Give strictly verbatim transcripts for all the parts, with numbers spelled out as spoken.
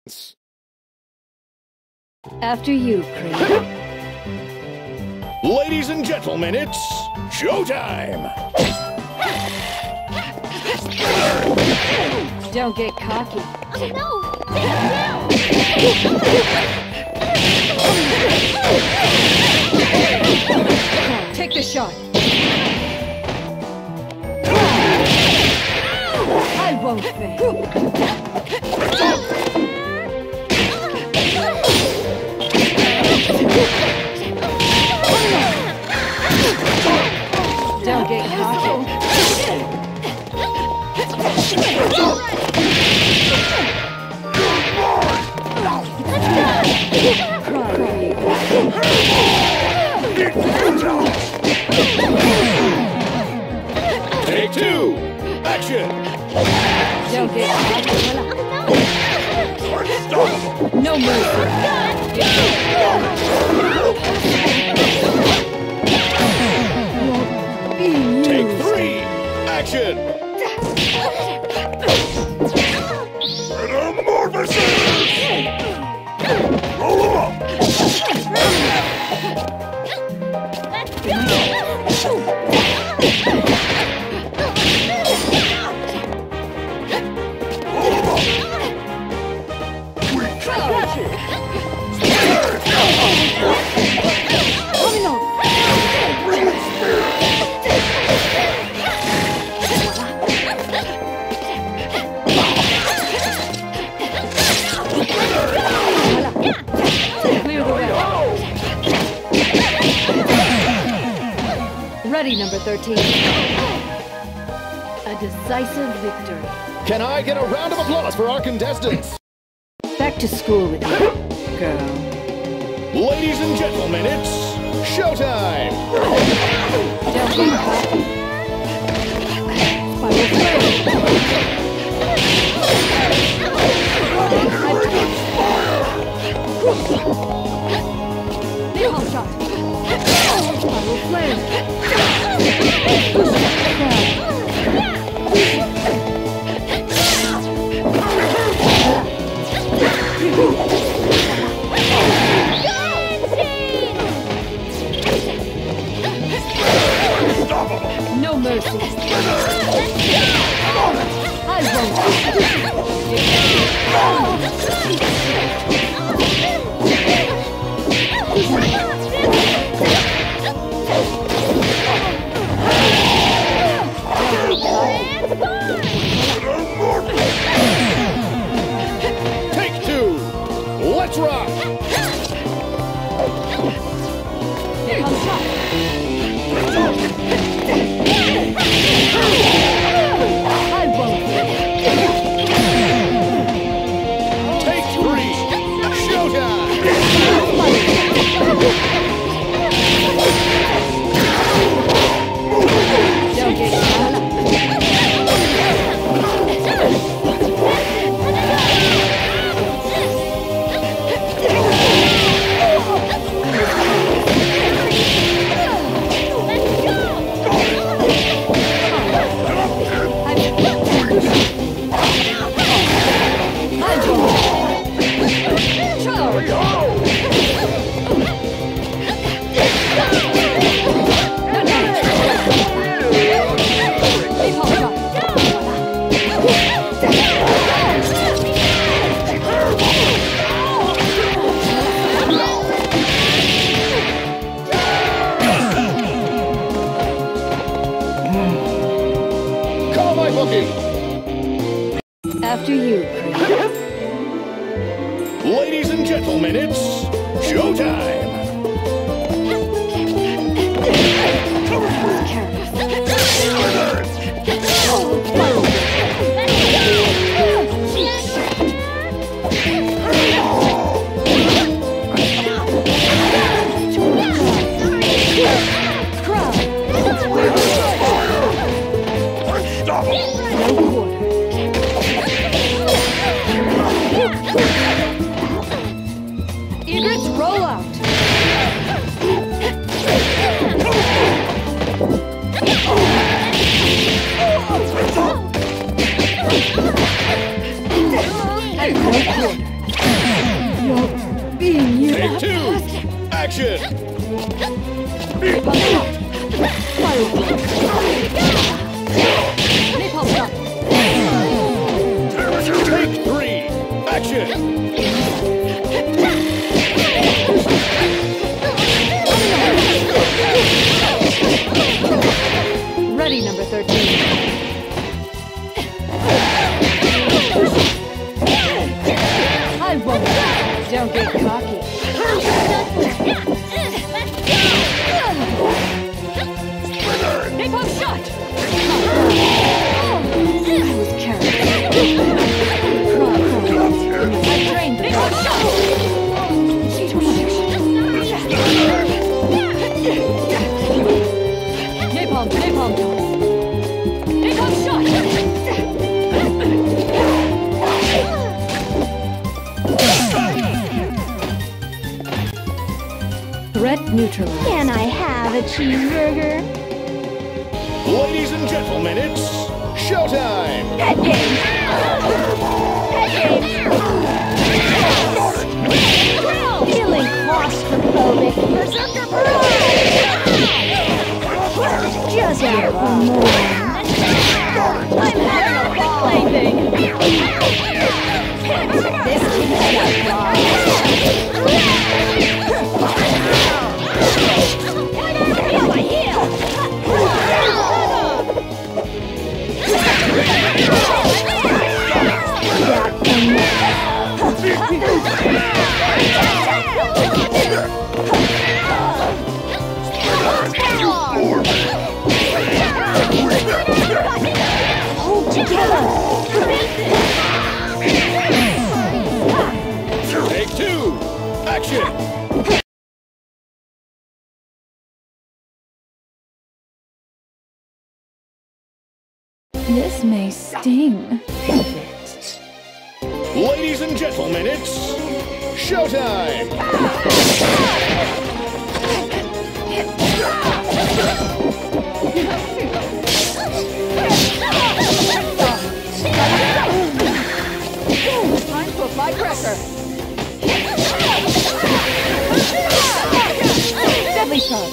After you, Craig. Ladies and gentlemen, it's showtime! Don't get cocky. Oh no! Take the shot. I won't fail. Don't get cocky. Take two! Action! Don't get cocky. No mercy. Take three! Action! Metamorphosis! Roll 'em up! Ready, number thirteen. A decisive victory. Can I get a round of applause for our contestants? Back to school with you, girl. Ladies and gentlemen, it's showtime! Don't be cocky. Spiral flare. Needle shot. Spiral flare. No mercy. I won't. Take two! Let's rock! Here comes shot. I won't. Take three! Showtime! Don't get caught. After you, Craig. Ladies and gentlemen, it's showtime! Egrets roll out. I no quarter. You're being you. Take two. Action. Napalm shot. Fireball. Napalm shot. Take three. Action. Ready, number thirteen. I won't. Don't get cocky. Napalm shot! I was carried. I trained the napalm shot! Napalm, napalm toss. Napalm shot! Threat neutralized. Can I have a cheeseburger? Ladies and gentlemen, it's showtime. That game. That game. Feeling claustrophobic. Berserker Just here for more. I'm having a ball. Plaything. This kid's got claws. Feel my heel. Hold together. Take two. Action. This may sting a bit. Ladies and gentlemen, it's showtime. Time to apply pressure. Deadly shot.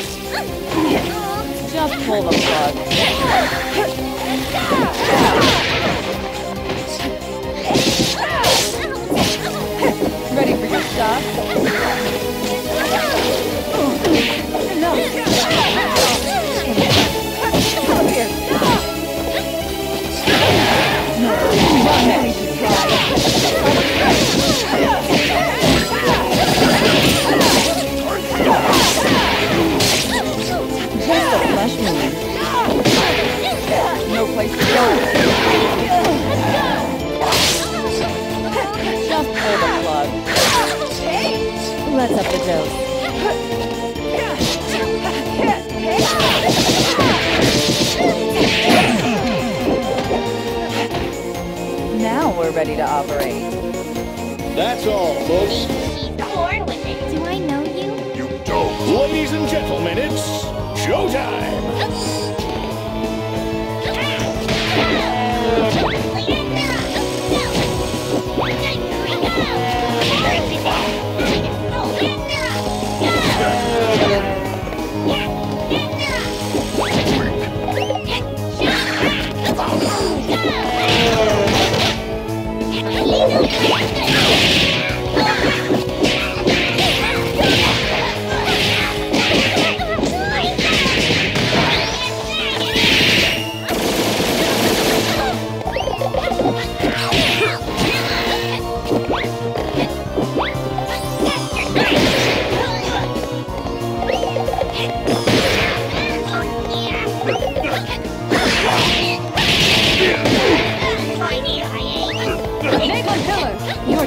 Just pull the plug. Ready for your shot? No. Come here. No. Run at me to try. Just a flesh wound. No place to go. Just pull the plug. Let's up the dose. Now we're ready to operate. That's all, folks. Born with it. Do I know you? You don't. Ladies and gentlemen, it's showtime. Napalm pillar. You're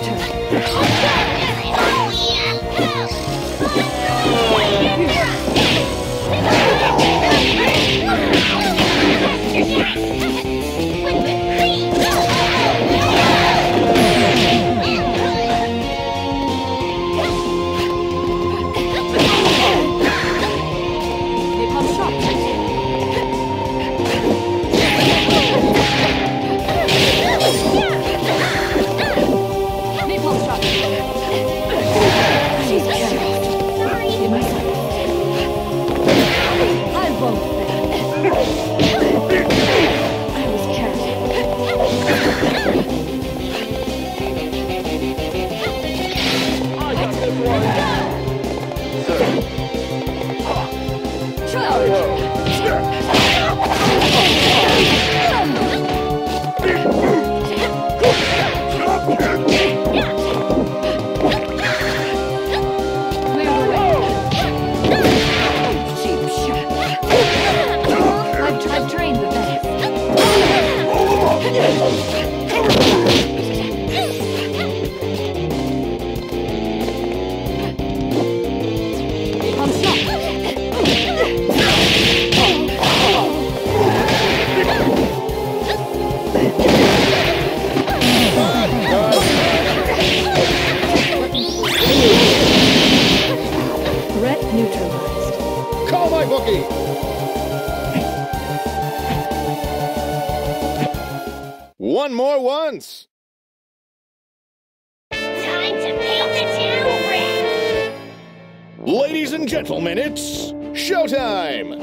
She's carried. Give me some. I won't fail. I was carried. I got this one. I've trained the best. On stop. Threat neutralized. Call my bookie. One more once. Time to paint the town red. Ladies and gentlemen, it's showtime.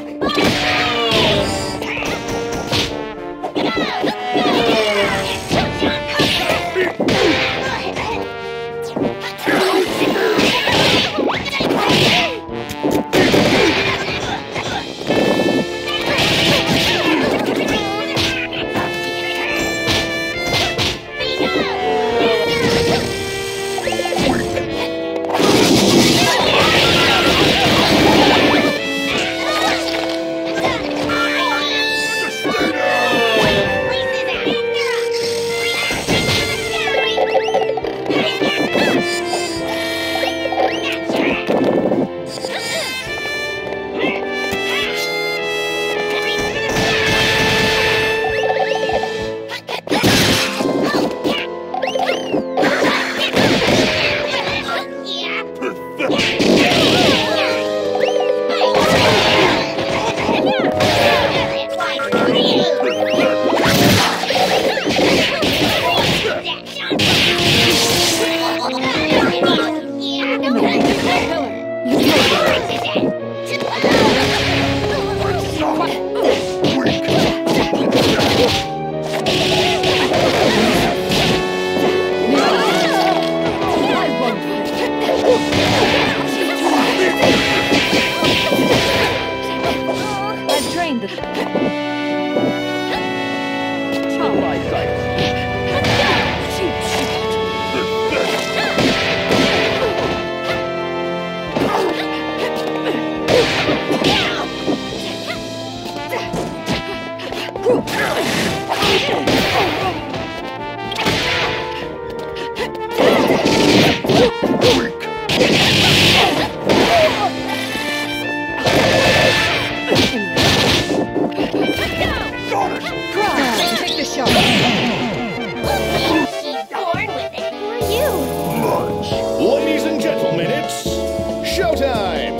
Ladies and gentlemen, it's showtime!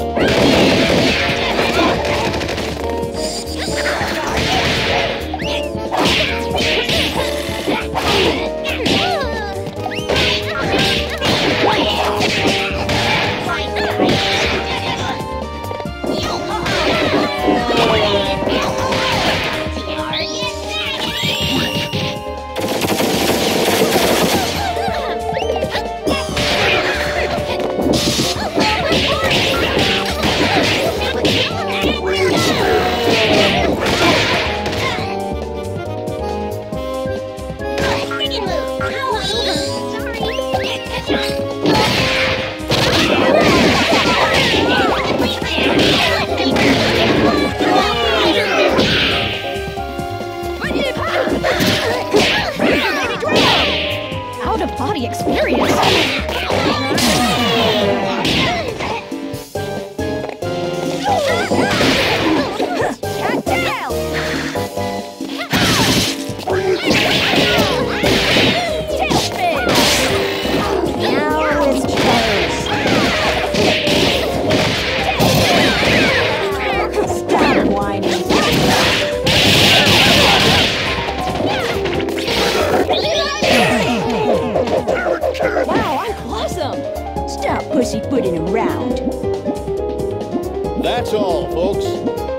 Out-of-body experience. Wow, I'm Awesome! Stop pussyfooting around. That's all, folks.